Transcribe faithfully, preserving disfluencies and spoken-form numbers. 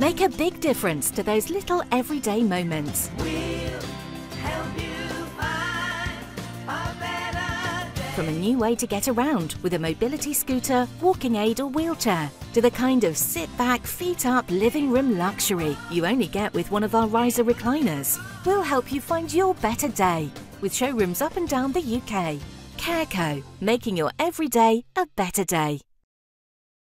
Make a big difference to those little everyday moments. From a new way to get around with a mobility scooter, walking aid or wheelchair, to the kind of sit-back, feet-up living room luxury you only get with one of our riser recliners. We'll help you find your better day, with showrooms up and down the U K. CareCo, making your everyday a better day.